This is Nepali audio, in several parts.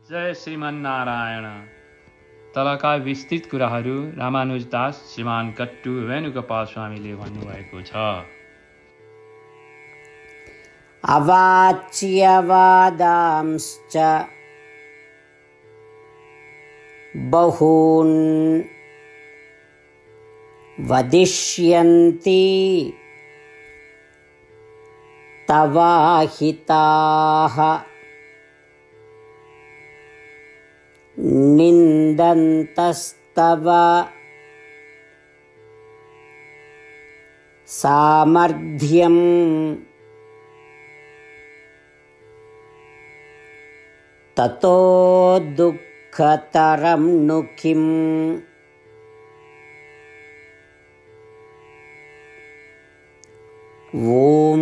जय श्रीमन्नारायण। तलका विस्तृत कुराहरू रामानुजदास श्रीमान कट्टु वेणुगोपाल स्वामीले भन्नुभएको छ। अवाच्यवादांश्च बहून् वदिष्यन्ति तवाहिताः निन्दन्तस्तव सामर्थ्यम् ततो दुःखतरं नु किम्। ओम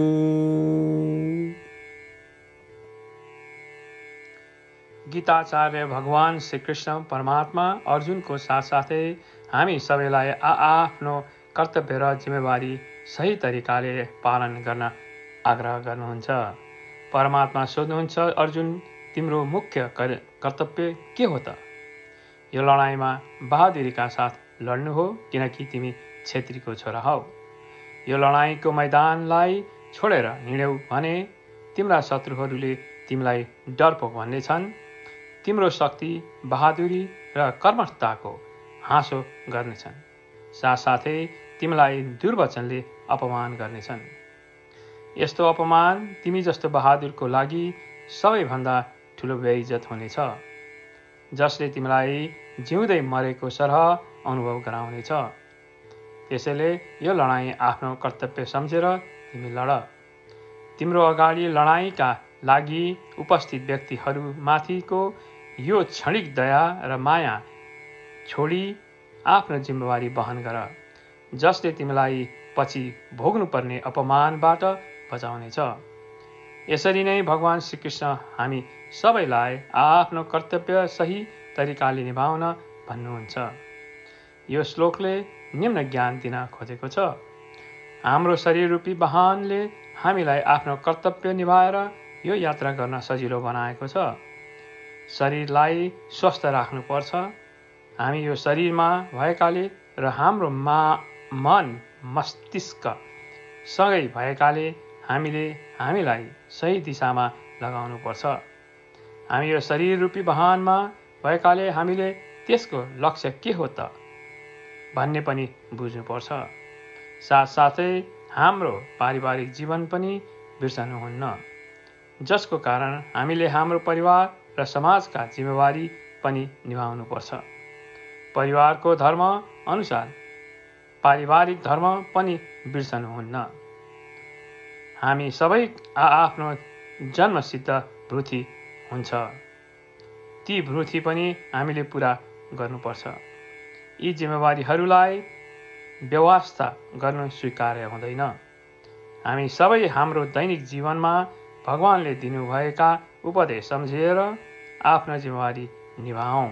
गीताचार्य भगवान श्रीकृष्ण परमात्मा अर्जुनको साथसाथै हामी सबैलाई आफ्नो कर्तव्य र जिम्मेवारी सही तरिकाले पालन गर्न आग्रह गर्नुहुन्छ। परमात्मा सोध्नुहुन्छ, अर्जुन तिम्रो मुख्य कर्तव्य के हो त? यो लडाईँमा बहादुरीका साथ लड्नु हो, किनकि तिमी क्षेत्रीको छोरा हौ। यो लडाईँको मैदानलाई छोडेर हिँड्यौ भने तिम्रा शत्रुहरूले तिमीलाई डरपोक भन्नेछन्। तिम्रो शक्ति, बहादुरी र कर्मठताको हाँसो गर्नेछन्। साथसाथै तिमीलाई दुर्वचनले अपमान गर्नेछन्। यस्तो अपमान तिमी जस्तो बहादुरको लागि सबैभन्दा ठुलो बेइज्जत हुनेछ, जसले तिमीलाई जिउँदै मरेको सरह अनुभव गराउनेछ। त्यसैले यो लडाईँ आफ्नो कर्तव्य सम्झेर तिमी लड। तिम्रो अगाडि लडाईँका लागि उपस्थित व्यक्तिहरूमाथिको यो क्षणिक दया र माया छोडी आफ्नो जिम्मेवारी वहन गर, जसले तिमीलाई पछि भोग्नुपर्ने अपमानबाट बचाउनेछ। यसरी नै भगवान श्रीकृष्ण हामी सबैलाई आफ्नो कर्तव्य सही तरिकाले निभाउन भन्नुहुन्छ। यो श्लोकले निम्न ज्ञान दिन खोजेको छ। हाम्रो शरीर रूपी वाहनले हामीलाई आफ्नो कर्तव्य निभाएर यो यात्रा गर्न सजिलो बनाएको छ। शरीरलाई स्वस्थ राख्नुपर्छ। हामी यो शरीरमा भएकाले र हाम्रो मन मस्तिष्क सँगै भएकाले हामीलाई सही दिशामा लगाउनुपर्छ। हामी यो शरीर रूपी वाहनमा भएकाले हामीले त्यसको लक्ष्य के हो त भन्ने पनि बुझ्नुपर्छ। साथसाथै हाम्रो पारिवारिक जीवन पनि बिर्सनुहुन्न, जसको कारण हामीले हाम्रो परिवार र समाजका जिम्मेवारी पनि निभाउनुपर्छ। परिवारको धर्म अनुसार पारिवारिक धर्म पनि बिर्सनुहुन्न। हामी सबै आफ्नो जन्मसिद्ध भृति हुन्छ, ती भृति पनि हामीले पूरा गर्नुपर्छ। यी जिम्मेवारीहरूलाई व्यवस्था गर्नु स्वीकार्य हुँदैन। हामी सबै हाम्रो दैनिक जीवनमा भगवानले दिनुभएका उपदेश सम्झेर आफ्नो जिम्मेवारी निभाऊ।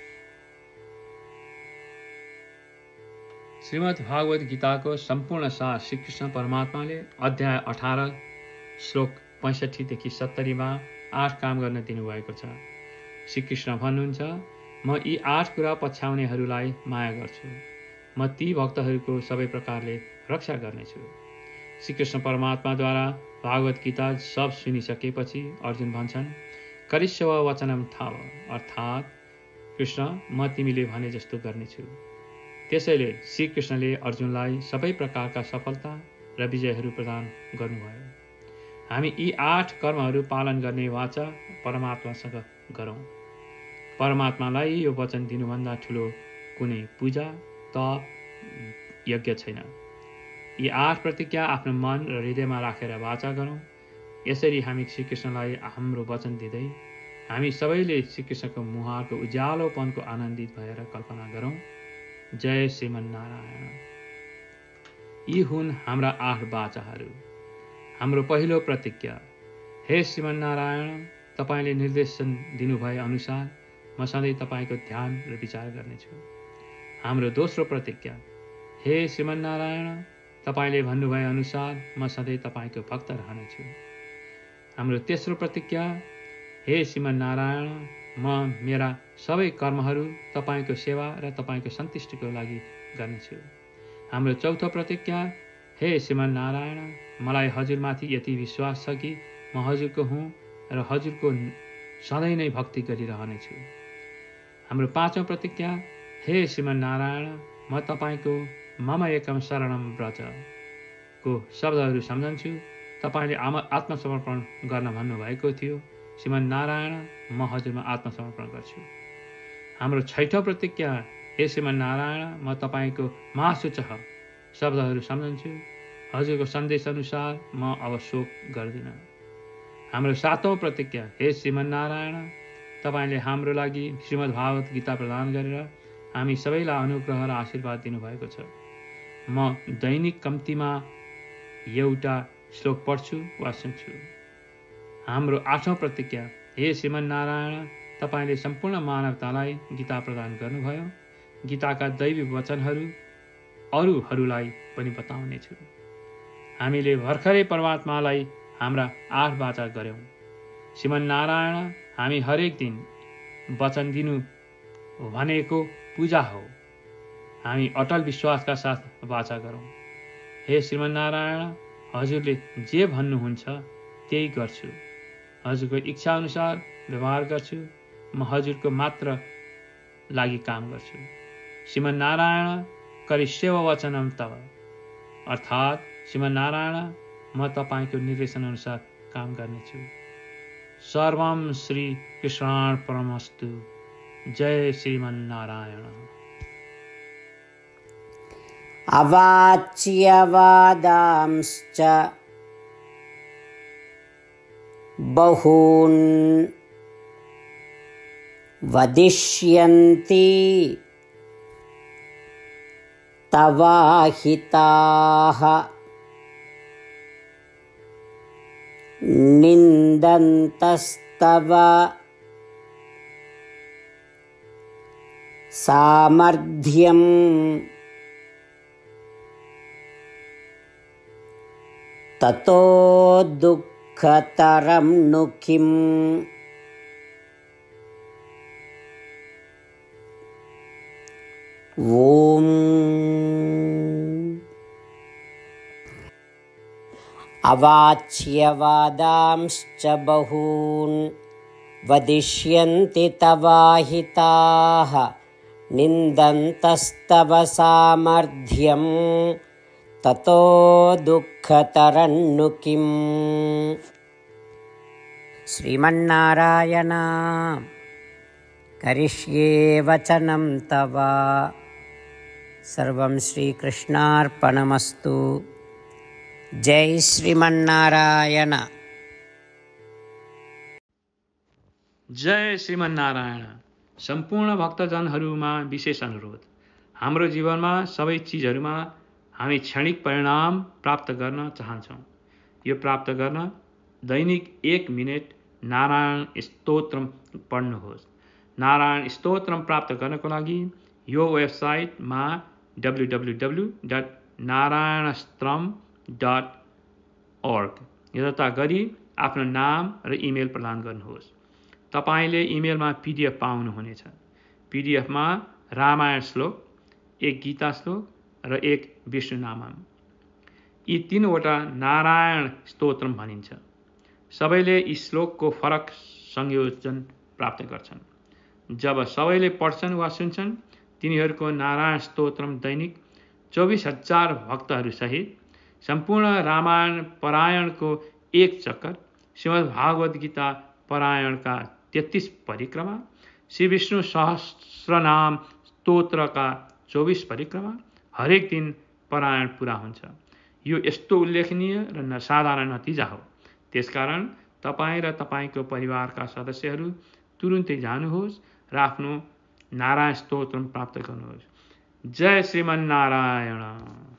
श्रीमद् भागवत गीताको सम्पूर्ण सार श्रीकृष्ण परमात्माले अध्याय 18 श्लोक 65 देखि 70 8 काम गर्न दिनुभएको छ। श्रीकृष्ण भन्नुहुन्छ, म यी 8 कुरा पछ्याउनेहरूलाई माया गर्छु। म ती भक्तहरूको सबै प्रकारले रक्षा गर्नेछु। श्रीकृष्ण परमात्माद्वारा भागवत गीता सब सुनिसकेपछि अर्जुन भन्छन्, करिष्यव वचनम थाव, अर्थात् कृष्ण म तिमीले भने जस्तो गर्नेछु। त्यसैले श्रीकृष्णले अर्जुनलाई सबै प्रकारका सफलता र विजयहरू प्रदान गर्नुभयो। हामी यी 8 कर्महरू पालन गर्ने वाचा परमात्मासँग गरौँ। परमात्मालाई यो वचन दिनुभन्दा ठुलो कुनै पूजा, तप, यज्ञ छैन। यी 8 प्रतिज्ञा आफ्नो मन र हृदयमा राखेर वाचा गरौँ। यसरी हामी श्रीकृष्णलाई हाम्रो वचन दिँदै हामी सबैले श्रीकृष्णको मुहारको उज्यालोपनको आनन्दित भएर कल्पना गरौँ। जय श्रीमन्नारायण। यी हुन् हाम्रा 8 वाचाहरू। हाम्रो पहिलो प्रतिज्ञा, हे श्रीमन्नारायण, तपाईँले निर्देशन दिनुभए अनुसार म सधैँ तपाईँको ध्यान र विचार गर्नेछु। हाम्रो दोस्रो प्रतिज्ञा, हे श्रीमन्नारायण, तपाईँले भन्नुभए अनुसार म सधैँ तपाईँको भक्त रहनेछु। हाम्रो तेस्रो प्रतिज्ञा, हे श्रीमन्नारायण, म मेरा सबै कर्महरू तपाईँको सेवा र तपाईँको सन्तुष्टिको लागि गर्नेछु। हाम्रो चौथो प्रतिज्ञा, हे श्रीमन्नारायण, मलाई हजुरमाथि यति विश्वास छ कि म हजुरको हुँ र हजुरको सधैँ नै भक्ति गरिरहनेछु। हाम्रो पाँचौँ प्रतिज्ञा, हे श्रीमन्नारायण, म तपाईँको मम एकम शरणम व्रजको शब्दहरू सम्झन्छु। तपाईँले आत्मसमर्पण गर्न भन्नुभएको थियो। श्रीमन्नारायण, म हजुरमा आत्मसमर्पण गर्छु। हाम्रो छैठौँ प्रतिज्ञा, हे श्रीमन्नारायण, म तपाईँको महासुचह शब्दहरू सम्झन्छु। हजुरको सन्देशअनुसार म अब शोक गर्दिनँ। हाम्रो सातौँ प्रतिज्ञा, हे श्रीमन्नारायण, तपाईँले हाम्रो लागि श्रीमद्भागवत गीता प्रदान गरेर हामी सबैलाई अनुग्रह र आशीर्वाद दिनुभएको छ। म दैनिक कम्तीमा एउटा श्लोक पढ्छु वा सुन्छु। हाम्रो आठौँ प्रतिज्ञा, हे श्रीमन्नारायण, तपाईँले सम्पूर्ण मानवतालाई गीता प्रदान गर्नुभयो। गीताका दैवी वचनहरू अरूहरूलाई पनि बताउनेछु। हामीले भर्खरै परमात्मालाई हाम्रा 8 वाचा गर्यौँ। श्रीमन्नारायण, हामी हरेक दिन वचन दिनु भनेको पूजा हो। हामी अटल विश्वासका साथ वाचा गरौँ। हे श्रीमन्नारायण, हजुरले जे भन्नुहुन्छ त्यही गर्छु। हजुरको इच्छा अनुसार व्यवहार गर्छु। म हजुरको मात्र लागि काम गर्छु। श्रीमन्नारायण, करिष्येव वचनम तव, अर्थात् श्रीमन्नारायण, म तपाईँको निर्देशन अनुसार काम गर्नेछु। सर्वम श्री कृष्णार्पणमस्तु। जय श्रीमन्नारायण। अवाच्यवादांश्च बहून् वदिष्यन्ति तवाहिताः निन्दन्तस्तव सामर्थ्यं ततो दुःखतरं नु किम्। ॐ अवाच्यवादांश्च बहून् वदिष्यन्ति तवाहिताः निन्दन्तस्तव सामर्थ्यं ततो दुःखतरं नु किम्। श्रीमन्नारायण, करिष्ये वचनं तव। सर्वं श्रीकृष्णार्पणमस्तु। जय श्रीमन्नारायण। जय श्रीमन्नारायण। सम्पूर्ण भक्तजनहरूमा विशेष अनुरोध, हाम्रो जीवनमा सबै चिजहरूमा हामी क्षणिक परिणाम प्राप्त गर्न चाहन्छौँ। यो प्राप्त गर्न दैनिक 1 मिनेट नारायण स्तोत्रम पढ्नुहोस्। नारायण स्तोत्रम प्राप्त गर्नको लागि यो वेबसाइटमा www.narayanastram.org दर्ता गरी आफ्नो नाम र इमेल प्रदान गर्नुहोस्। तपाईले इमेलमा PDF पाउनुहुनेछ। PDFमा रामायण श्लोक, 1 गीता श्लोक र 1 विष्णु नामम, यी 3वटा नारायण स्तोत्रम भनिन्छ। सबैले यी श्लोकको फरक संयोजन प्राप्त गर्छन्। जब सबैले पढ्छन् वा सुन्छन्, तिनीहरूको नारायण स्तोत्रम दैनिक 24,000 भक्तहरू सहित सम्पूर्ण रामायण परायणको 1 चक्कर, श्रीमद्भागवत गीता परायणका 33 परिक्रमा, श्री विष्णु सहस्रनाम स्तोत्रका 24 परिक्रमा, हरेक दिन परायण पूरा हुन्छ। यो यस्तो उल्लेखनीय र नसाधारण नतिजा हो। त्यसकारण तपाईँ र तपाईँको परिवारका सदस्यहरू तुरुन्तै जानुहोस् र आफ्नो नारायण स्तोत्रम प्राप्त गर्नुहोस्। जय श्रीमन्नारायण।